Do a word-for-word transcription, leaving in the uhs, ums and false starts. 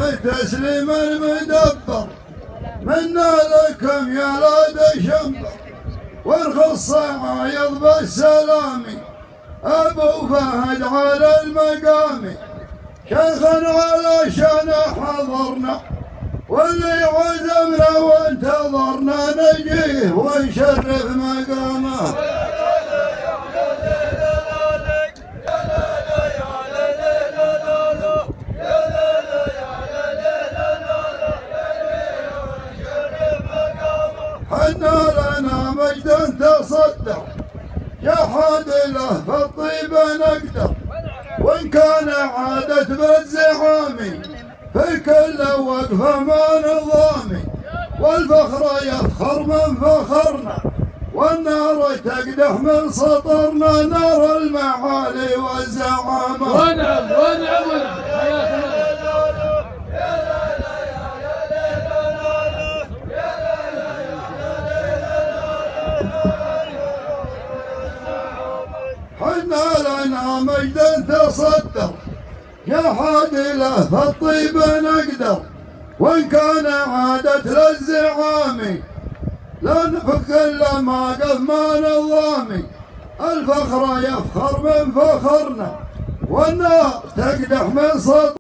تسليم المدبر منا لكم يا لا دشمبر والخص عايض بالسلام ابو فهد على المقام شيخا علشان حضرنا واللي عزمنا وانتظرنا نجيه ونشرف مقامه. حنا لنا مجد تصدر جحد له في الطيب نقدر وان كان عادة بالزحام في كل وقفة ما نظامي والفخر يفخر من فخرنا والنار تقدح من سطرنا نار المعالي والزعامة. ونعم ونعم ونعم حياك حنا لنا مجد تصدر جحد له في الطيب نقدر وان كان عادة للزعام لن في كل موقف ما نظامي الفخر يفخر من فخرنا والنار تقدح من سطرنا